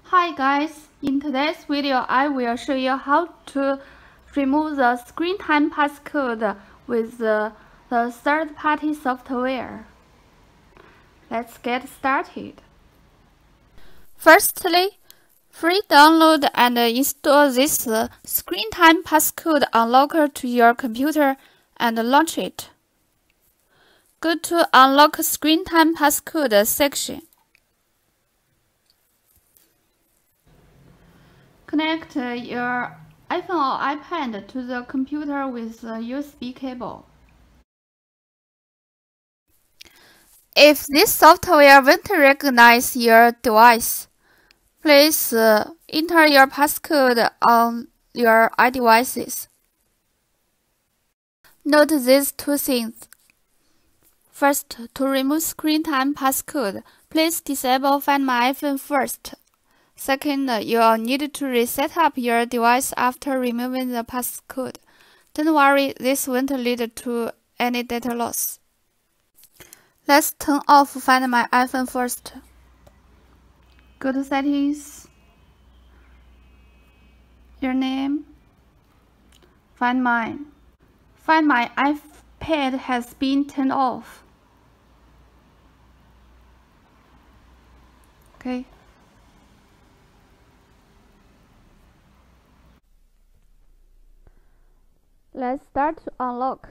Hi guys, in today's video I will show you how to remove the screen time passcode with the third-party software. Let's get started. Firstly, free download and install this Screen Time Passcode Unlocker to your computer and launch it. Go to Unlock Screen Time Passcode section. Connect your iPhone or iPad to the computer with a USB cable. If this software won't recognize your device, please enter your passcode on your iDevices. Note these two things. First, to remove Screen Time Passcode, please disable Find My iPhone first. Second, you will need to reset up your device after removing the passcode. Don't worry, this won't lead to any data loss. Let's turn off Find My iPhone first. Go to Settings, Your Name, Find My. Find My iPad has been turned off. Okay. Let's start to unlock.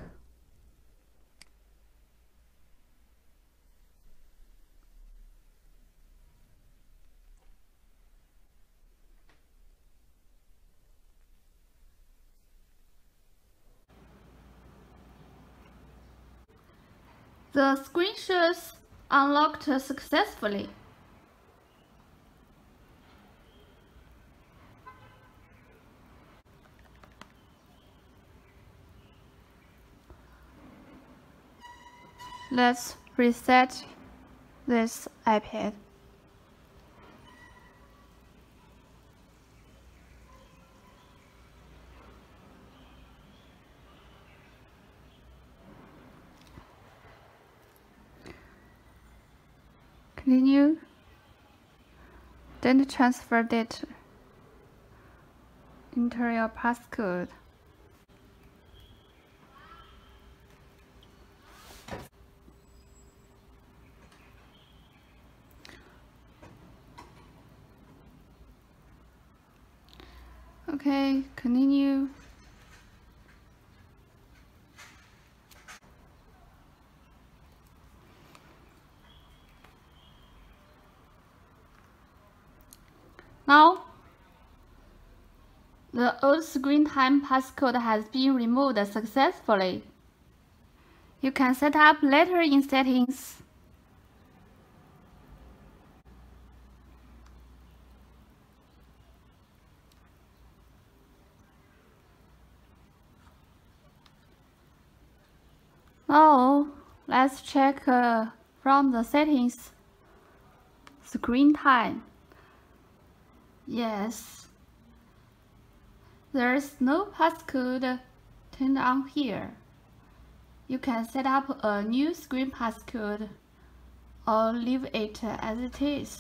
The screen shows unlocked successfully. Let's reset this iPad. Continue. Don't transfer data. Enter your passcode. Okay, continue. Now, the old screen time passcode has been removed successfully. You can set up later in settings. Now, let's check from the settings. Screen time. Yes, there's no passcode turned on here. You can set up a new screen passcode or leave it as it is.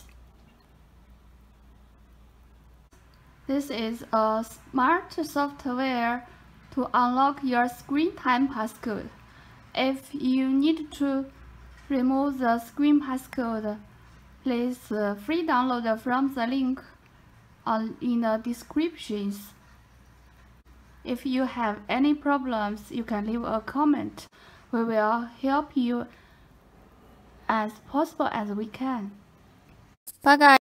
This is a smart software to unlock your screen time passcode. If you need to remove the screen passcode, please free download from the link in the descriptions. If you have any problems, you can leave a comment. We will help you as possible as we can. Bye guys.